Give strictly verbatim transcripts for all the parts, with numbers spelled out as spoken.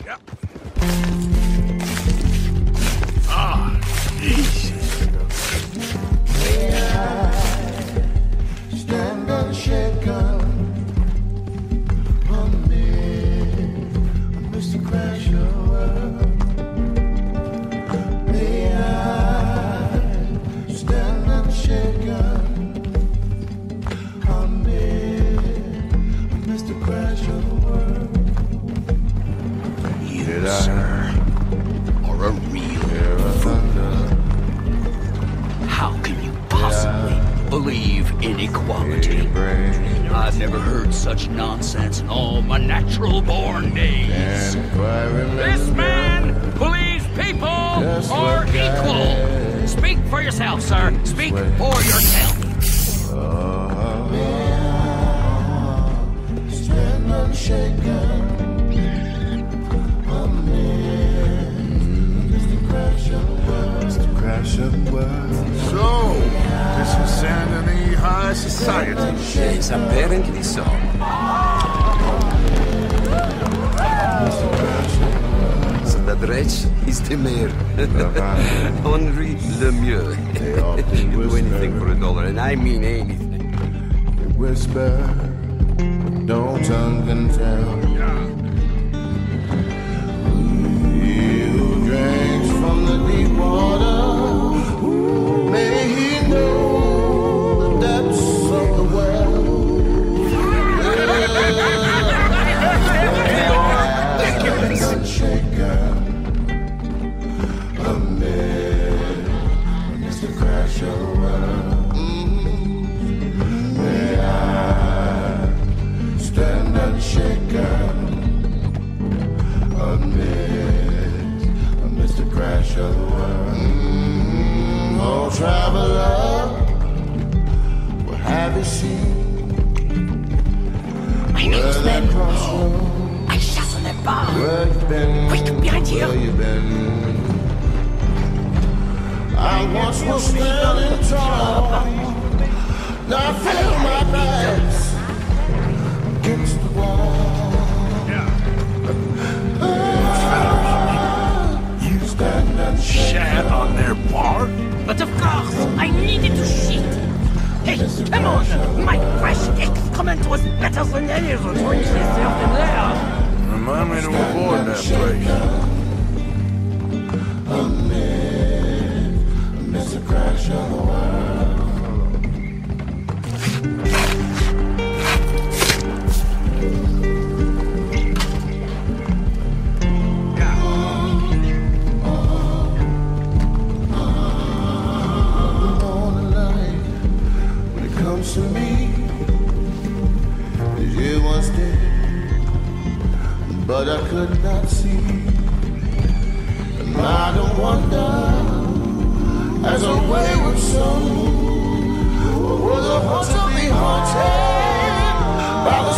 Yeah. Ah, Jesus. Stand unshaken on me, Mister Crasher. May I stand unshaken on me, Mister Crasher. You, sir, are a real thunder. How can you possibly believe in equality? I've never heard such nonsense in all my natural-born days. This man believes people are equal. Speak for yourself, sir. Speak for yourself. Stand unshaken. So, this is Saint Denis High Society. Yes, apparently so. So l'adresse is the mayor. Henri Lemieux. He'll do anything for a dollar, and I mean anything. They whisper, no tongue can tell. He who drinks from the deep water, may he know the depths of the well. Unshaken amid Mister Crasher. May I stand unshaken amid Mister Crasher. Oh, traveler, what have you seen? My name's Ben. I chasse les pas. Where you been? Quick, behind you. Where you been? I once was standing tall. Now I feel my back's against the wall. You stand and Shat on their bar? But of course, I needed to shit. Hey, come on! My fresh excrement was better than any of the drinks they served in there. Remind me to avoid that place. amid Mister Crash of the world. To me, you was dead, but I could not see. And I don't wonder, as a wayward soul, will the hunter be haunted by the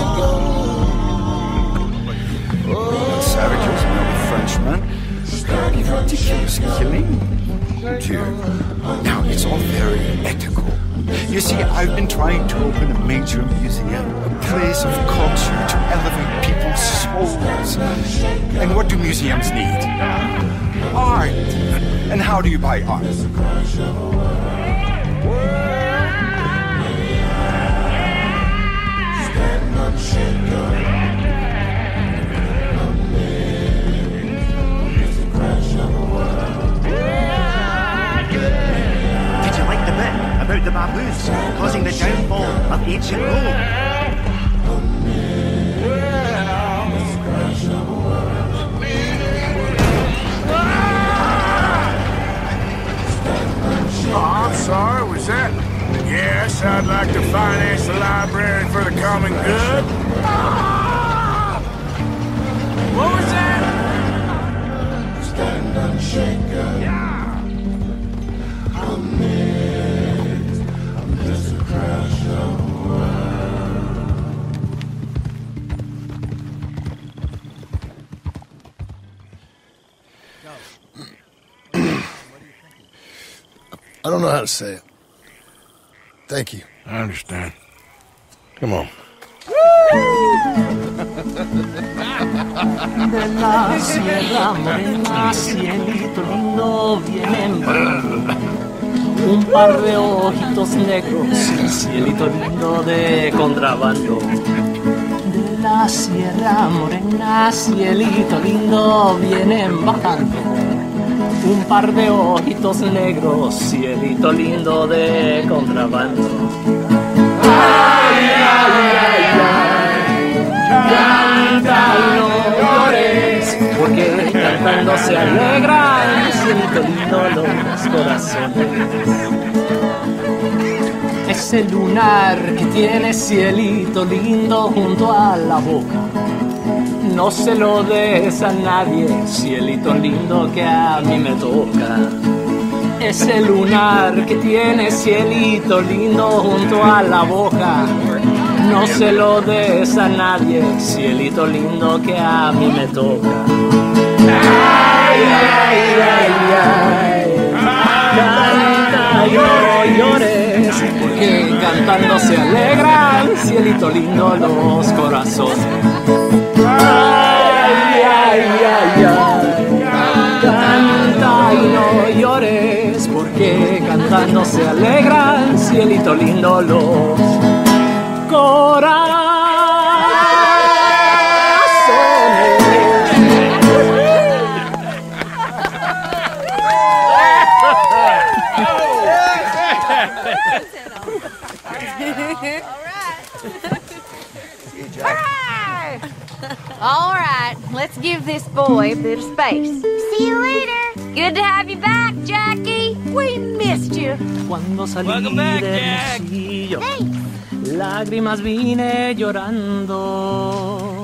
smoke and gold? The savages, no Frenchman, a ridiculous killing. Dear, now it's all very ethical. You see, I've been trying to open a major museum, a place of culture to elevate people's souls. And what do museums need? Art. And how do you buy art? Did you like the bit about the baboons causing the downfall of ancient Rome? Oh, I'm sorry, was that? Yes, I'd like to finance the library for the common good. What was that? Stand unshaken. Yeah. Mister Crash of the I don't know how to say it. Thank you. I understand. Come on. De la Sierra Morena, cielito lindo, vienen un par de ojitos negros, cielito lindo de contrabando. De la Sierra Morena, cielito lindo, vienen bajando un par de ojitos negros, cielito lindo de contrabando. Ay, ay, ay, ay, canta y no llores, porque cantando se alegran, cielito lindo los corazones. Ese lunar que tiene cielito lindo junto a la boca, no se lo des a nadie, cielito lindo que a mí me toca. Ese lunar que tiene cielito lindo junto a la boca, no se lo des a nadie, cielito lindo que a mí me toca. Ay, ay, ay, ay, canta y no llores, porque cantando se alegran, cielito lindo los corazones. Ay, ay, ay, ay, canta y no llores, porque cantando se alegran, cielito lindo los corazones. All right, let's give this boy a bit of space. See you later. Good to have you back, Jackie. We missed you. Cuando salí del Hermosillo, lágrimas vine llorando.